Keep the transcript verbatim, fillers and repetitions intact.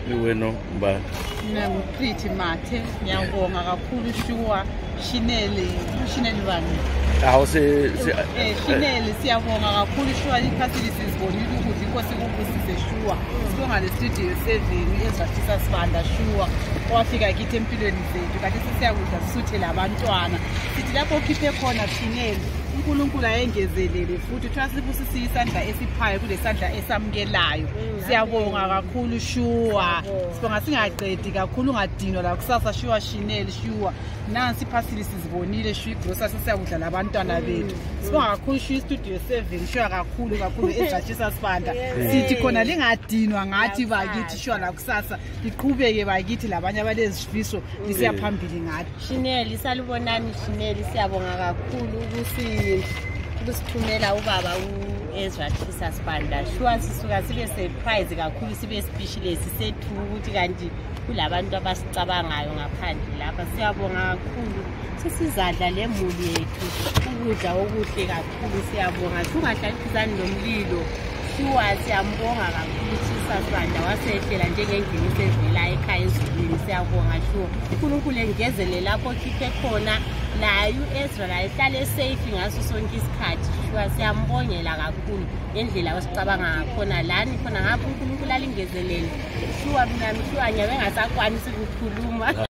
Wena Mbali? Mina nguPretty Mathe, ngiyabonga kakhulu Shuwa Shinele, Shinele bani? Awu se eh Shinele siyabonga kakhulu Shuwa i-facilities bonile ukuthi inkosi kubusise Shuwa. Sibonga le studio seven ezathisa Sibanda Shuwa. Wafika kithi empilweni zethu kanti sisiyakudla sisuthe labantwana. Sithi lapho ukhiphe khona Shinele uNkulunkulu ayengezelele futhi twasibusisa isandla esiphayo kulesandla esamukelayo. Siyabonga kakhulu Shuwa. Sibonga singaqedi kakhulu ungadinwa la kusasa Shuwa Shinele Shuwa. Nansi facilities zibonile Shuwa igrosa sesiyakudla labantwana bethu. Sibonga kakhulu Shuwa studio seven Shuwa kakhulu kakhulu ezathisa Sibanda. Sithi khona lingadinwa ngathi bakithi Shuwa la kusasa liqhubeke bakithi labanye abalezifiso lisiyaphambili ngathi. Shinele salubonani Shinele siyabonga kakhulu ukuthi ukusithumela ubaba uEzra Thisa Sibanda. Shuwa sisuka sibe surprise kakhulu sibe speechless sethu ukuthi kanti kulabantu abasicabangayo ngaphandle lapha. Siyabonga kakhulu sisizadla lemuli yethu ukudla okuhle kakhulu. Siyabonga singadlalisani nomlilo. Shuwa siyambonga kakhulu Thisa Sibanda wasehlela njengendlela evela ekhaya ezulwini. Siyabonga Shuwa uNkulunkulu engezele lapho khiphe khona naye uEzra la ehlale safe ngaso sonke isikhathi. Shuwa siyambongela kakhulu ngendlela osicabanga ngakhona lani khona ngapha uNkulunkulu alingezelele Shuwa mina Shuwa nyawe ngasakwanisi ukukhuluma.